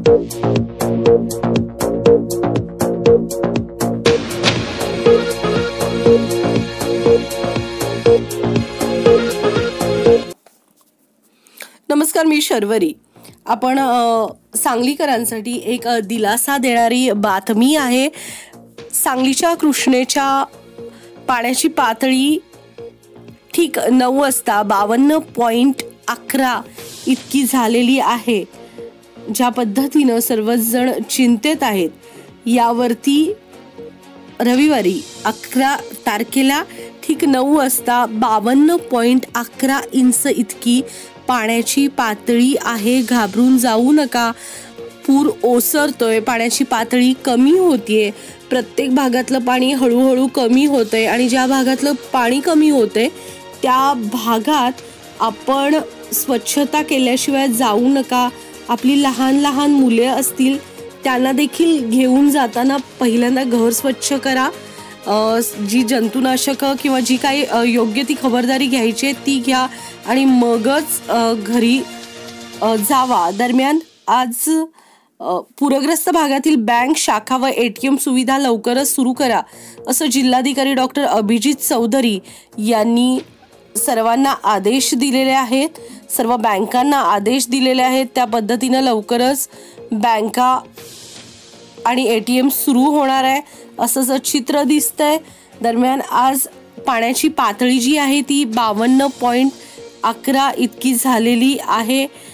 नमस्कार, मी शर्वरी. आपण सांगलीकरांसाठी एक दिलासा देणारी बातमी आहे. सांगलीच्या कृष्णेच्या पाण्याची पातळी ठीक 9 वाजता 52.11 इतकी झालेली आहे. ज्या पद्धतीनं सर्वजण चिंतेत आहेत, यावरती रविवारी 11 तारखेला ठीक 9 वाजता 52.11 इंच इतकी पाण्याची पातळी आहे. घाबरून जाऊ नका. पूर ओसरतोय, पाण्याची पातळी कमी होतीये. प्रत्येक भागातलं पाणी हळूहळू कमी होतंय आणि ज्या भागातलं पाणी कमी होतंय त्या भागात आपण स्वच्छता केल्याशिवाय जाऊ नका. आपली लहान लहान मुले असतील त्यांना देखील घेऊन जाताना पहिल्यांदा घर स्वच्छ करा. जी जंतुनाशक किंवा जी काही योग्य ती खबरदारी घ्यायची आहे ती घ्या आणि मगच घरी जावा. दरम्यान आज पूरग्रस्त भागातील बँक शाखा व ATM सुविधा लवकरच सुरू करा, असं जिल्हाधिकारी डॉक्टर अभिजित चौधरी यांनी सर्वांना आदेश दिलेले आहेत. सर्व बँकांना आदेश दिलेले आहेत. त्या पद्धतीनं लवकरच बँका आणि ATM सुरू होणार आहे असं चित्र दिसतंय. दरम्यान आज पाण्याची पातळी जी आहे ती 52.11 इतकी झालेली आहे.